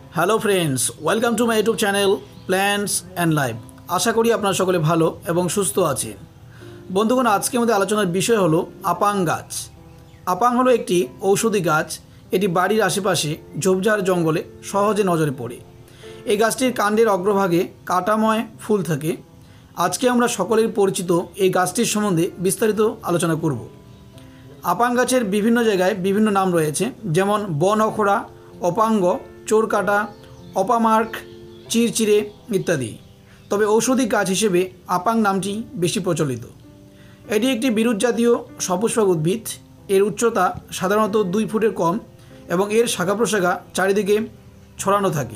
Hello friends, welcome to my YouTube channel plants and life. আশা করি আপনারা সকলে ভালো এবং সুস্থ আছেন। বন্ধুগণ, আজকে আমাদের আলোচনার বিষয় হলো আপাং গাছ। আপাং হলো একটি ঔষধি গাছ। এটি বাড়ির আশেপাশে ঝোপঝাড় জঙ্গলে সহজে নজরে পড়ে। এই গাছটির কাণ্ডের অগ্রভাগে কাঁটাময় ফুল থাকে। আজকে আমরা সকলের পরিচিত এই গাছটির সম্বন্ধে বিস্তারিত আলোচনা করব। আপাং গাছের বিভিন্ন জায়গায় বিভিন্ন নাম রয়েছে, যেমন বন অখড়া, অপাঙ্গ, চোরকাটা, অপামার্ক, চিরচিরে ইত্যাদি। তবে ঔষধি গাছ হিসেবে আপাং নামটি বেশি প্রচলিত। এটি একটি বিরুৎজাতীয় সপুষ্পক উদ্ভিদ। এর উচ্চতা সাধারণত 2 ফুটের কম এবং এর শাখা প্রশাখা চারিদিকে ছড়ানো থাকে।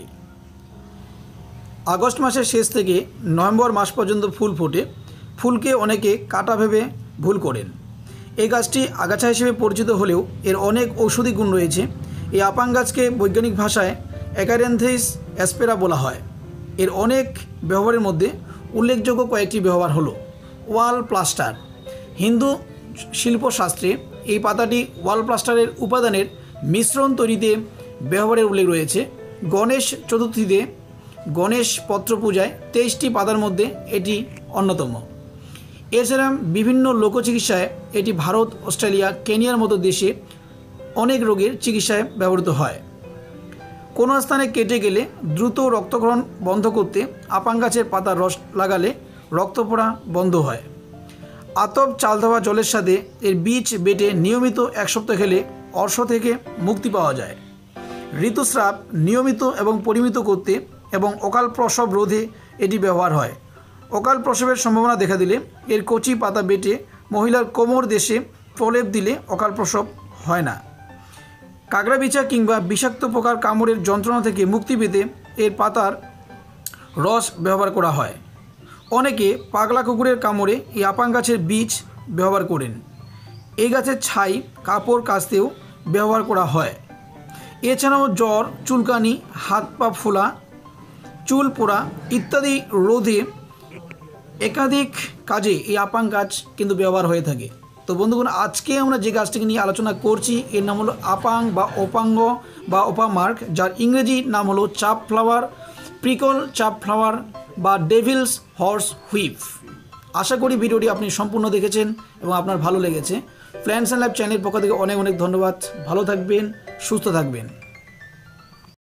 আগস্ট মাসের শেষ থেকে নভেম্বর মাস পর্যন্ত ফুল ফোটে। ফুলকে অনেকে কাঁটা ভেবে ভুল করেন। এই গাছটি আগাছা হিসেবে পরিচিত হলেও এর অনেক ঔষধি গুণ রয়েছে। এই আপাং গাছকে বৈজ্ঞানিক ভাষায় অ্যাকারেন্থেস অ্যাসপেরা বলা হয়। এর অনেক ব্যবহারের মধ্যে উল্লেখযোগ্য কয়েকটি ব্যবহার হলো ওয়াল প্লাস্টার। হিন্দু শিল্পশাস্ত্রে এই পাতাটি ওয়াল প্লাস্টারের উপাদানের মিশ্রণ তৈরিতে ব্যবহারের উল্লেখ রয়েছে। গণেশ চতুর্থীতে গণেশ পত্র পূজায় 23টি পাতার মধ্যে এটি অন্যতম। এছাড়া বিভিন্ন লোকচিকিৎসায় এটি ভারত, অস্ট্রেলিয়া, কেনিয়ার মতো দেশে অনেক রোগের চিকিৎসায় ব্যবহৃত হয়। কোনো স্থানে কেটে গেলে দ্রুত রক্তক্ষরণ বন্ধ করতে আপাং গাছের পাতার রস লাগালে রক্ত পড়া বন্ধ হয়। আতপ চাল ধোয়া জলের সাথে এর বীজ বেটে নিয়মিত 1 সপ্তাহ খেলে অর্শ থেকে মুক্তি পাওয়া যায়। ঋতুস্রাব নিয়মিত এবং পরিমিত করতে এবং অকাল প্রসব রোধে এটি ব্যবহার হয়। অকাল প্রসবের সম্ভাবনা দেখা দিলে এর কচি পাতা বেটে মহিলার কোমর দেশে প্রলেপ দিলে অকাল প্রসব হয় না। কাঁকড়া বিছা কিংবা বিষাক্ত পোকার কামড়ের যন্ত্রণা থেকে মুক্তি পেতে এর পাতার রস ব্যবহার করা হয়। অনেকে পাগলা কুকুরের কামড়ে এই আপাং গাছের বীজ ব্যবহার করেন। এই গাছের ছাই কাপড় কাচতেও ব্যবহার করা হয়। এছাড়াও জ্বর, চুলকানি, হাত পা ফোলা, চুল পোড়া ইত্যাদি রোধে একাধিক কাজে এই আপাং গাছ কিন্তু ব্যবহার হয়ে থাকে। তো বন্ধুগণ, আজকে আমরা যে গাছটিকে নিয়ে আলোচনা করছি এর নাম হলো আপাং বা অপাঙ্গ বা অপামার্ক, যার ইংরেজি নাম হলো চাপ ফ্লাওয়ার, প্রিকল চাপ ফ্লাওয়ার বা ডেভিলস হর্স হুইপ। আশা করি ভিডিওটি আপনি সম্পূর্ণ দেখেছেন এবং আপনার ভালো লেগেছে। প্ল্যান্টস অ্যান্ড লাইফ চ্যানেলের পক্ষ থেকে অনেক অনেক ধন্যবাদ। ভালো থাকবেন, সুস্থ থাকবেন।